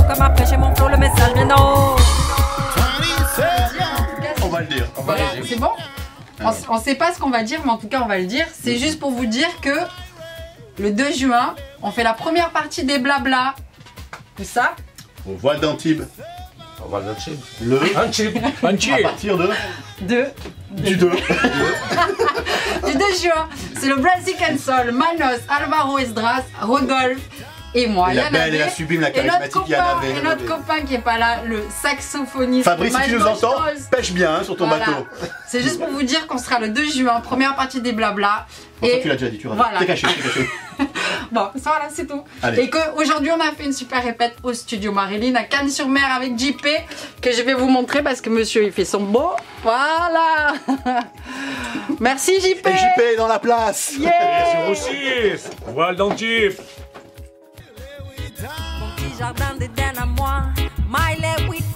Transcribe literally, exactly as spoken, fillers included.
comme après chez mon flow, le message vient d'en haut. On va le dire. Voilà, c'est bon. On, on sait pas ce qu'on va dire, mais en tout cas on va le dire. C'est juste pour vous dire que le deux juin, on fait la première partie des blabla. Tout ça. Au voile d'Antibes. Au voile d'Antibes. Le. Antibes. Antibes. À partir de. De. Du deux. Du deux juin. C'est le Brazil Soul, Manos, Alvaro Esdras, Rodolphe et moi. Et la belle Yanabe. et la sublime, la Et notre charismatique copain, Yanabe. et notre copain qui est pas là, le saxophoniste. Fabrice, si tu nous Majno entends, Scholz. pêche bien hein, sur ton Voilà. bateau. C'est juste pour vous dire qu'on sera le deux juin, première partie des blabla. Bon, ça, Et tu l'as déjà dit, tu l'as voilà. T'es caché, t'es caché. Bon, ça voilà, c'est tout. Allez. Et qu'aujourd'hui, on a fait une super répète au studio Marilyn à Cannes-sur-Mer avec J P, que je vais vous montrer parce que monsieur, il fait son beau. Voilà. Merci J P. Et J P est dans la place. Yeah. Bien sûr aussi. Voile d'Antibes. Mon petit jardin d'Éden à moi, Miley with